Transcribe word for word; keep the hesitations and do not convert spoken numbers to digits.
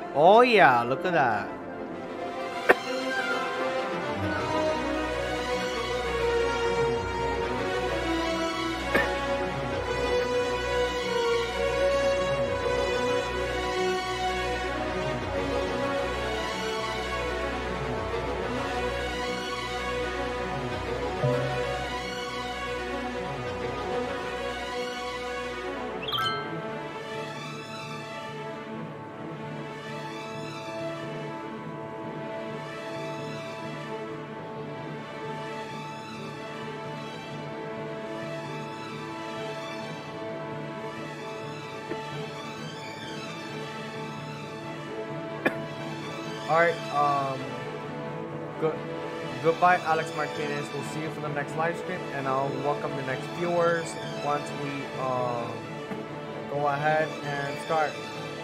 Oh yeah, look at that. Alright, um, good. Goodbye, Alex Martinez. We'll see you for the next live stream, and I'll welcome the next viewers once we uh, go ahead and start.